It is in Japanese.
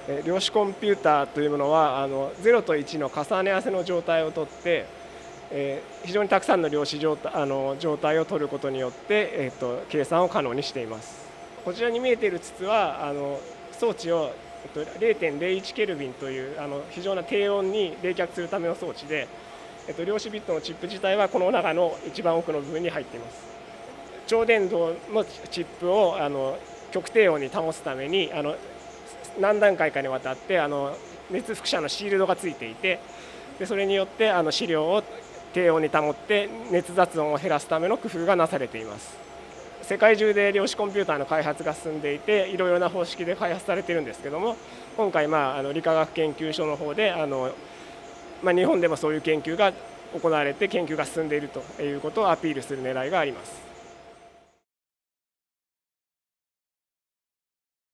量子コンピューターというものは0と1の重ね合わせの状態をとって、非常にたくさんの量子状態を取ることによって、計算を可能にしています。こちらに見えている筒は装置を0.01 ケルビンという非常な低温に冷却するための装置で、量子ビットのチップ自体はこの中の一番奥の部分に入っています。超電導のチップを極低温に保つために何段階かにわたって熱輻射のシールドがついていて、でそれによって資料を低温に保って熱雑音を減らすための工夫がなされています。世界中で量子コンピューターの開発が進んでいて、いろいろな方式で開発されているんですけども、今回理化学研究所の方で日本でもそういう研究が行われて研究が進んでいるということをアピールする狙いがあります。